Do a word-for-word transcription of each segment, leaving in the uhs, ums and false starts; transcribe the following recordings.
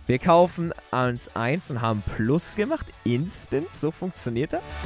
Wir kaufen uns eins und haben Plus gemacht. Instant, so funktioniert das.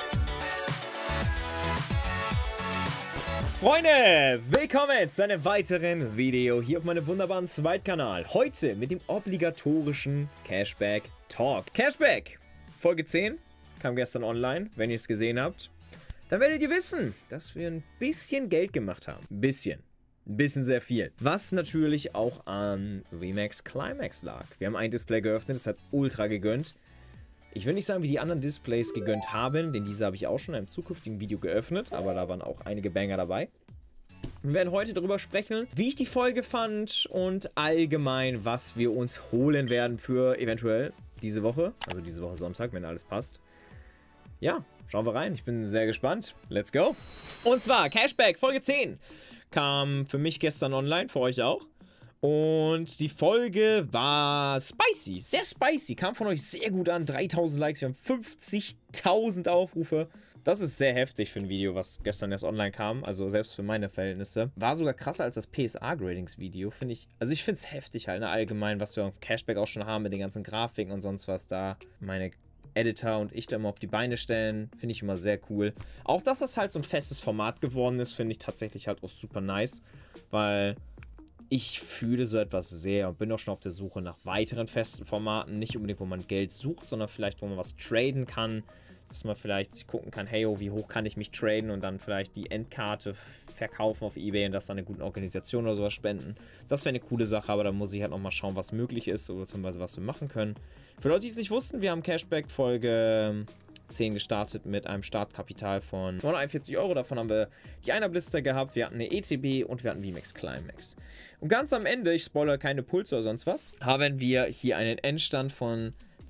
Freunde, willkommen zu einem weiteren Video hier auf meinem wunderbaren Zweitkanal. Heute mit dem obligatorischen Cashback Talk. Cashback, Folge zehn, kam gestern online. Wenn ihr es gesehen habt, dann werdet ihr wissen, dass wir ein bisschen Geld gemacht haben. Ein bisschen. Ein bisschen sehr viel. Was natürlich auch an VMAX Climax lag. Wir haben ein Display geöffnet, es hat ultra gegönnt. Ich will nicht sagen, wie die anderen Displays gegönnt haben, denn diese habe ich auch schon in einem zukünftigen Video geöffnet, aber da waren auch einige Banger dabei. Wir werden heute darüber sprechen, wie ich die Folge fand und allgemein, was wir uns holen werden für eventuell diese Woche, also diese Woche Sonntag, wenn alles passt. Ja, schauen wir rein. Ich bin sehr gespannt. Let's go. Und zwar Cashback Folge zehn. Kam für mich gestern online, für euch auch. Und die Folge war spicy, sehr spicy. Kam von euch sehr gut an. dreitausend Likes, wir haben fünfzigtausend Aufrufe. Das ist sehr heftig für ein Video, was gestern erst online kam. Also selbst für meine Verhältnisse. War sogar krasser als das P S A-Gradings-Video, finde ich. Also ich finde es heftig halt, ne, allgemein, was wir auf Cashback auch schon haben mit den ganzen Grafiken und sonst was da. Meine Editor und ich da immer auf die Beine stellen, finde ich immer sehr cool. Auch, dass das halt so ein festes Format geworden ist, finde ich tatsächlich halt auch super nice, weil ich fühle so etwas sehr und bin auch schon auf der Suche nach weiteren festen Formaten, nicht unbedingt, wo man Geld sucht, sondern vielleicht, wo man was traden kann, dass man vielleicht sich gucken kann, hey, oh, wie hoch kann ich mich traden und dann vielleicht die Endkarte verkaufen auf eBay und das dann einer guten Organisation oder sowas spenden. Das wäre eine coole Sache, aber da muss ich halt nochmal schauen, was möglich ist oder zum Beispiel, was wir machen können. Für Leute, die es nicht wussten, wir haben Cashback Folge zehn gestartet mit einem Startkapital von neunundeinundvierzig Euro. Davon haben wir die Einer-Blister gehabt, wir hatten eine E T B und wir hatten VMAX Climax. Und ganz am Ende, ich spoilere keine Pulse oder sonst was, haben wir hier einen Endstand von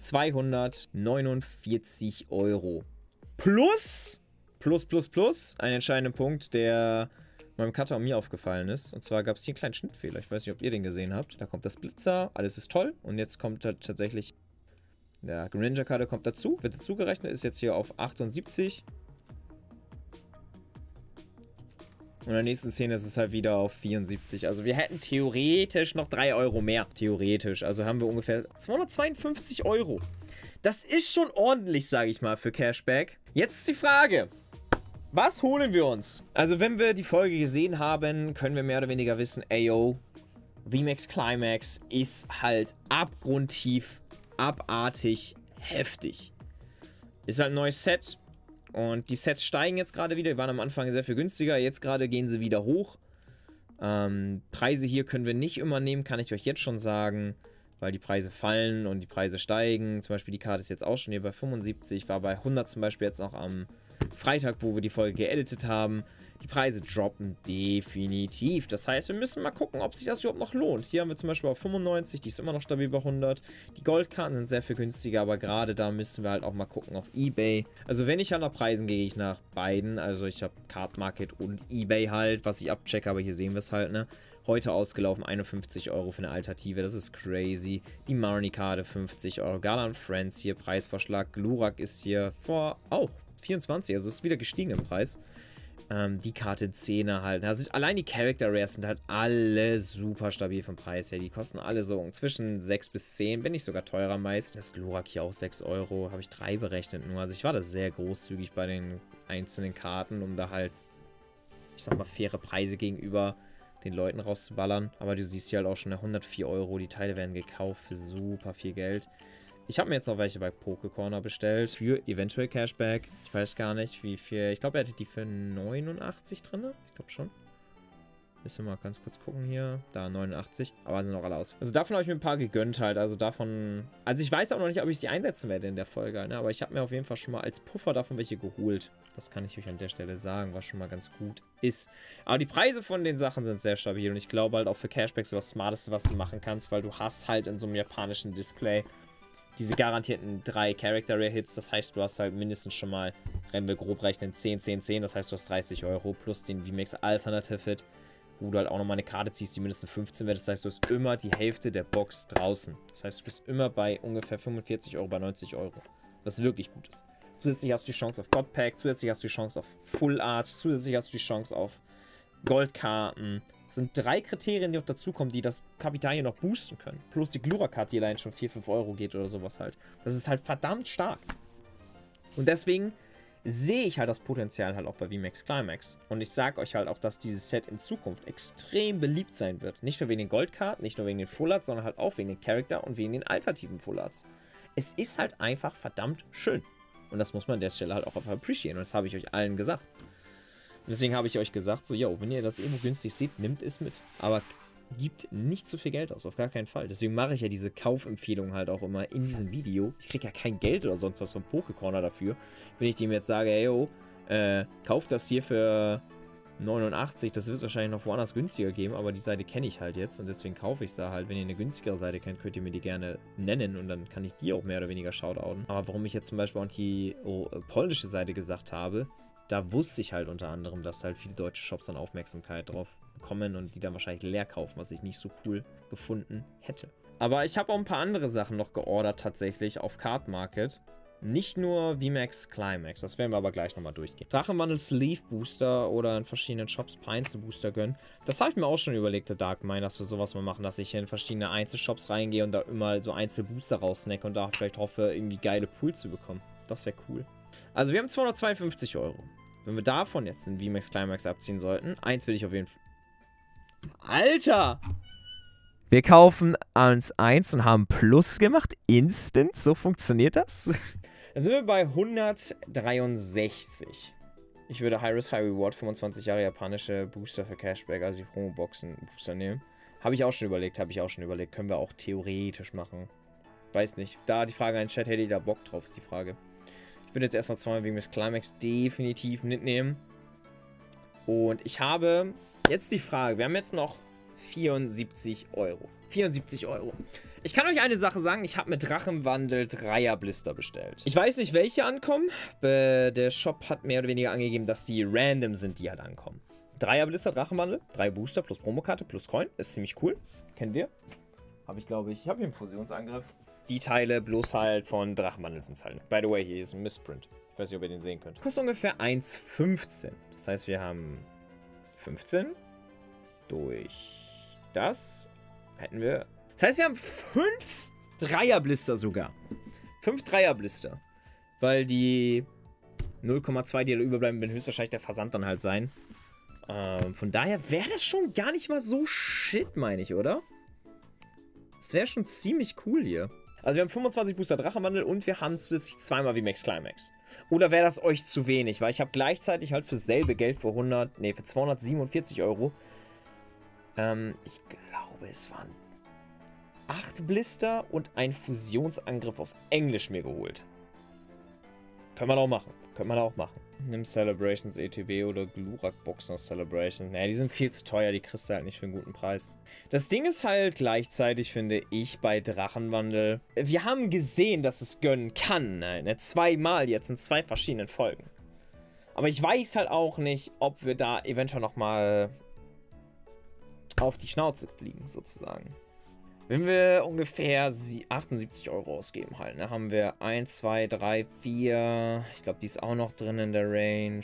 zweihundertneunundvierzig Euro. Plus, plus, plus, plus, ein entscheidender Punkt, der meinem Cutter und mir aufgefallen ist. Und zwar gab es hier einen kleinen Schnittfehler. Ich weiß nicht, ob ihr den gesehen habt. Da kommt das Blitzer, alles ist toll. Und jetzt kommt da tatsächlich der Greninja-Karte kommt dazu. Wird dazu gerechnet, ist jetzt hier auf achtundsiebzig. Und in der nächsten Szene ist es halt wieder auf vierundsiebzig. Also wir hätten theoretisch noch drei Euro mehr. Theoretisch. Also haben wir ungefähr zweihundertzweiundfünfzig Euro. Das ist schon ordentlich, sage ich mal, für Cashback. Jetzt ist die Frage, was holen wir uns? Also wenn wir die Folge gesehen haben, können wir mehr oder weniger wissen, ey yo, VMAX Climax ist halt abgrundtief, abartig, heftig. Ist halt ein neues Set. Und die Sets steigen jetzt gerade wieder. Die waren am Anfang sehr viel günstiger. Jetzt gerade gehen sie wieder hoch. Ähm, Preise hier können wir nicht immer nehmen, kann ich euch jetzt schon sagen. Weil die Preise fallen und die Preise steigen. Zum Beispiel die Karte ist jetzt auch schon hier bei fünfundsiebzig. War bei hundert zum Beispiel jetzt noch am Freitag, wo wir die Folge geeditet haben. Die Preise droppen definitiv. Das heißt, wir müssen mal gucken, ob sich das überhaupt noch lohnt. Hier haben wir zum Beispiel auf fünfundneunzig, die ist immer noch stabil bei hundert. Die Goldkarten sind sehr viel günstiger, aber gerade da müssen wir halt auch mal gucken auf eBay. Also wenn ich halt nach Preisen gehe, ich nach beiden. Also ich habe Card Market und eBay halt, was ich abchecke, aber hier sehen wir es halt, ne? Heute ausgelaufen, einundfünfzig Euro für eine Alternative, das ist crazy. Die Marnie-Karte fünfzig Euro, Galan Friends hier, Preisvorschlag. Glurak ist hier vor auch vierundzwanzig, also ist wieder gestiegen im Preis. Ähm, die Karte zehner halt. Also allein die Character Rares sind halt alle super stabil vom Preis her. Die kosten alle so zwischen sechs bis zehn, wenn nicht sogar teurer meist. Das Glurak hier auch sechs Euro, habe ich drei berechnet nur. Also ich war da sehr großzügig bei den einzelnen Karten, um da halt, ich sag mal, faire Preise gegenüber den Leuten rauszuballern. Aber du siehst hier halt auch schon hundertvier Euro. Die Teile werden gekauft für super viel Geld. Ich habe mir jetzt noch welche bei Pokecorner bestellt. Für eventuell Cashback. Ich weiß gar nicht, wie viel. Ich glaube, er hätte die für neunundachtzig drin. Ich glaube schon. Müssen wir mal ganz kurz gucken hier. Da, neunundachtzig. Aber sind noch alle aus. Also davon habe ich mir ein paar gegönnt halt. Also davon... Also ich weiß auch noch nicht, ob ich sie einsetzen werde in der Folge. Ne? Aber ich habe mir auf jeden Fall schon mal als Puffer davon welche geholt. Das kann ich euch an der Stelle sagen, was schon mal ganz gut ist. Aber die Preise von den Sachen sind sehr stabil. Und ich glaube halt auch für Cashback so das Smarteste, was du machen kannst. Weil du hast halt in so einem japanischen Display diese garantierten drei Character Rare Hits. Das heißt, du hast halt mindestens schon mal, wenn wir grob rechnen, zehn, zehn, zehn. Das heißt, du hast dreißig Euro plus den VMAX Alternative Hit, wo du halt auch nochmal eine Karte ziehst, die mindestens fünfzehn wird. Das heißt, du hast immer die Hälfte der Box draußen. Das heißt, du bist immer bei ungefähr fünfundvierzig Euro, bei neunzig Euro. Was wirklich gut ist. Zusätzlich hast du die Chance auf God Pack, zusätzlich hast du die Chance auf Full Art, zusätzlich hast du die Chance auf Goldkarten. Das sind drei Kriterien, die noch dazukommen, die das Kapital hier noch boosten können. Plus die Glura-Karte, die allein schon vier, fünf Euro geht oder sowas halt. Das ist halt verdammt stark. Und deswegen sehe ich halt das Potenzial halt auch bei V MAX Climax. Und ich sage euch halt auch, dass dieses Set in Zukunft extrem beliebt sein wird. Nicht nur wegen den Goldkarten, nicht nur wegen den Full Arts, sondern halt auch wegen den Charakter und wegen den alternativen Full Arts. Es ist halt einfach verdammt schön. Und das muss man an der Stelle halt auch einfach appreciaten. Und das habe ich euch allen gesagt. Und deswegen habe ich euch gesagt, so, yo, wenn ihr das irgendwo günstig seht, nimmt es mit. Aber gibt nicht zu viel Geld aus, auf gar keinen Fall. Deswegen mache ich ja diese Kaufempfehlung halt auch immer in diesem Video. Ich kriege ja kein Geld oder sonst was von Pokécorner dafür. Wenn ich dem jetzt sage, ey, yo, äh, kauft das hier für neunundachtzig, das wird es wahrscheinlich noch woanders günstiger geben, aber die Seite kenne ich halt jetzt und deswegen kaufe ich es da halt. Wenn ihr eine günstigere Seite kennt, könnt ihr mir die gerne nennen und dann kann ich die auch mehr oder weniger shoutouten. Aber warum ich jetzt zum Beispiel auch die oh, polnische Seite gesagt habe, da wusste ich halt unter anderem, dass halt viele deutsche Shops dann Aufmerksamkeit drauf bekommen und die dann wahrscheinlich leer kaufen, was ich nicht so cool gefunden hätte. Aber ich habe auch ein paar andere Sachen noch geordert tatsächlich auf Card Market. Nicht nur V MAX Climax, das werden wir aber gleich nochmal durchgehen. Drachenwandel Sleeve Booster oder in verschiedenen Shops Einzel Booster gönnen. Das habe ich mir auch schon überlegt, der Dark Mind, dass wir sowas mal machen, dass ich hier in verschiedene Einzelshops reingehe und da immer so Einzelbooster raussnacke und da vielleicht hoffe, irgendwie geile Pools zu bekommen. Das wäre cool. Also wir haben zweihundertzweiundfünfzig Euro. Wenn wir davon jetzt den V MAX Climax abziehen sollten, eins will ich auf jeden Fall... Alter! Wir kaufen uns eins und haben Plus gemacht. Instant, so funktioniert das. Dann sind wir bei hundertdreiundsechzig. Ich würde High Risk, High Reward, fünfundzwanzig Jahre japanische Booster für Cashback, also die Promo-Boxen Booster nehmen. Habe ich auch schon überlegt, habe ich auch schon überlegt. Können wir auch theoretisch machen. Weiß nicht. Da die Frage an den Chat, hätte ich da Bock drauf, ist die Frage. Ich würde jetzt erstmal zweimal wegen des Climax definitiv mitnehmen. Und ich habe jetzt die Frage, wir haben jetzt noch vierundsiebzig Euro. vierundsiebzig Euro. Ich kann euch eine Sache sagen, ich habe mit Drachenwandel Dreier Blister bestellt. Ich weiß nicht, welche ankommen. Der Shop hat mehr oder weniger angegeben, dass die random sind, die halt ankommen. Dreier Blister, Drachenwandel, drei Booster plus Promokarte plus Coin. Ist ziemlich cool. Kennen wir. Habe ich, glaube ich, ich habe hier einen Fusionsangriff. Die Teile bloß halt von Drachenwandel sind es halt. By the way, hier ist ein Missprint. Ich weiß nicht, ob ihr den sehen könnt. Kostet ungefähr eins fünfzehn. Das heißt, wir haben fünfzehn durch das hätten wir... Das heißt, wir haben fünf Dreierblister sogar. fünf Dreierblister. Weil die null Komma zwei, die da überbleiben, werden höchstwahrscheinlich der Versand dann halt sein. Ähm, von daher wäre das schon gar nicht mal so shit, meine ich, oder? Das wäre schon ziemlich cool hier. Also wir haben fünfundzwanzig Booster Drachenwandel und wir haben zusätzlich zweimal V MAX Climax. Oder wäre das euch zu wenig? Weil ich habe gleichzeitig halt für dasselbe Geld für hundert, nee, für zweihundertsiebenundvierzig Euro Ähm, ich glaube, es waren acht Blister und ein Fusionsangriff auf Englisch mir geholt. Können wir auch machen. Können wir auch machen. Nimm Celebrations E T B oder Glurak-Boxen aus Celebrations. Naja, die sind viel zu teuer, die kriegst du halt nicht für einen guten Preis. Das Ding ist halt gleichzeitig, finde ich, bei Drachenwandel. Wir haben gesehen, dass es gönnen kann. Ne? Zweimal jetzt in zwei verschiedenen Folgen. Aber ich weiß halt auch nicht, ob wir da eventuell nochmal auf die Schnauze fliegen, sozusagen. Wenn wir ungefähr achtundsiebzig Euro ausgeben halt, ne, haben wir eins, zwei, drei, vier, ich glaube, die ist auch noch drin in der Range.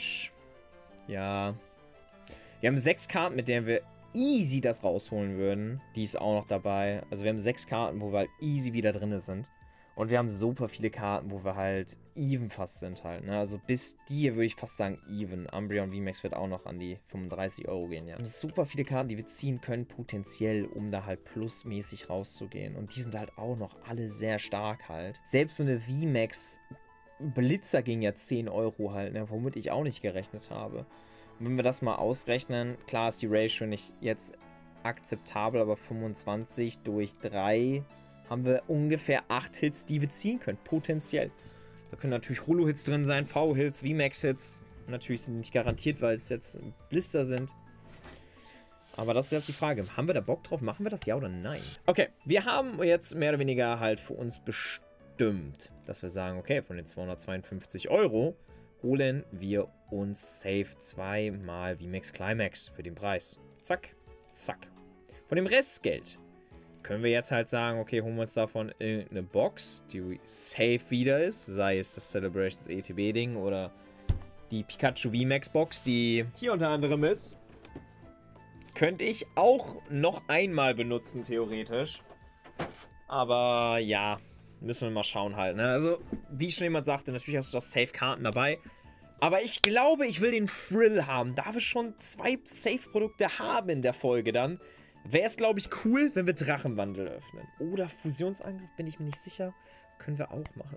Ja. Wir haben sechs Karten, mit denen wir easy das rausholen würden. Die ist auch noch dabei. Also wir haben sechs Karten, wo wir halt easy wieder drin sind. Und wir haben super viele Karten, wo wir halt even fast sind halt, ne? Also bis die hier würde ich fast sagen even. Umbreon V MAX wird auch noch an die fünfunddreißig Euro gehen, ja. Super viele Karten, die wir ziehen können, potenziell, um da halt plusmäßig rauszugehen. Und die sind halt auch noch alle sehr stark halt. Selbst so eine V MAX Blitzer ging ja zehn Euro halt, ne? Womit ich auch nicht gerechnet habe. Und wenn wir das mal ausrechnen, klar ist die Ratio nicht jetzt akzeptabel, aber fünfundzwanzig durch drei... haben wir ungefähr acht Hits, die wir ziehen können, potenziell. Da können natürlich Holo-Hits drin sein, V-Hits, V MAX-Hits. Natürlich sind die nicht garantiert, weil es jetzt Blister sind. Aber das ist jetzt die Frage. Haben wir da Bock drauf? Machen wir das, ja oder nein? Okay, wir haben jetzt mehr oder weniger halt für uns bestimmt, dass wir sagen, okay, von den zweihundertzweiundfünfzig Euro holen wir uns safe zweimal V MAX Climax für den Preis. Zack, zack. Von dem Restgeld können wir jetzt halt sagen, okay, holen wir uns davon irgendeine Box, die safe wieder ist, sei es das Celebrations E T B-Ding oder die Pikachu V MAX Box, die hier unter anderem ist. Könnte ich auch noch einmal benutzen, theoretisch. Aber ja, müssen wir mal schauen halt, ne? Also, wie schon jemand sagte, natürlich hast du das Safe-Karten dabei. Aber ich glaube, ich will den Thrill haben. Da wir schon zwei Safe-Produkte haben in der Folge dann, wäre es, glaube ich, cool, wenn wir Drachenwandel öffnen. Oder Fusionsangriff, bin ich mir nicht sicher. Können wir auch machen.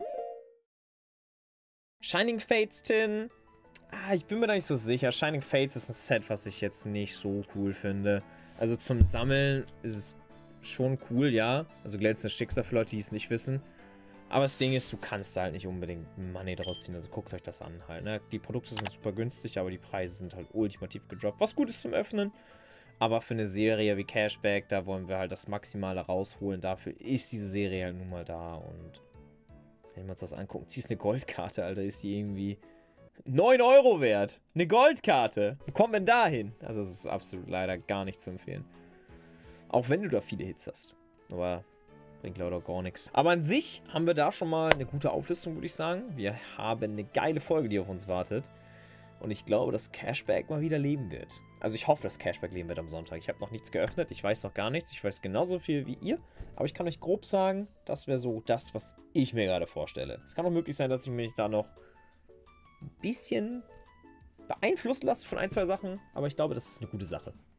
Shining Fates Tin. Ah, ich bin mir da nicht so sicher. Shining Fates ist ein Set, was ich jetzt nicht so cool finde. Also zum Sammeln ist es schon cool, ja. Also glänzendes Schicksal für Leute, die es nicht wissen. Aber das Ding ist, du kannst da halt nicht unbedingt Money draus ziehen. Also guckt euch das an halt, ne? Die Produkte sind super günstig, aber die Preise sind halt ultimativ gedroppt. Was gut ist zum Öffnen. Aber für eine Serie wie Cashback, da wollen wir halt das Maximale rausholen. Dafür ist diese Serie halt nun mal da. Und wenn wir uns das angucken, ziehst eine Goldkarte, Alter, ist die irgendwie neun Euro wert. Eine Goldkarte. Wo kommt man da hin? Also das ist absolut leider gar nicht zu empfehlen. Auch wenn du da viele Hits hast. Aber bringt leider gar nichts. Aber an sich haben wir da schon mal eine gute Auflistung, würde ich sagen. Wir haben eine geile Folge, die auf uns wartet. Und ich glaube, dass Cashback mal wieder leben wird. Also ich hoffe, dass Cashback leben wird am Sonntag. Ich habe noch nichts geöffnet. Ich weiß noch gar nichts. Ich weiß genauso viel wie ihr. Aber ich kann euch grob sagen, das wäre so das, was ich mir gerade vorstelle. Es kann auch möglich sein, dass ich mich da noch ein bisschen beeinflussen lasse von ein, zwei Sachen. Aber ich glaube, das ist eine gute Sache.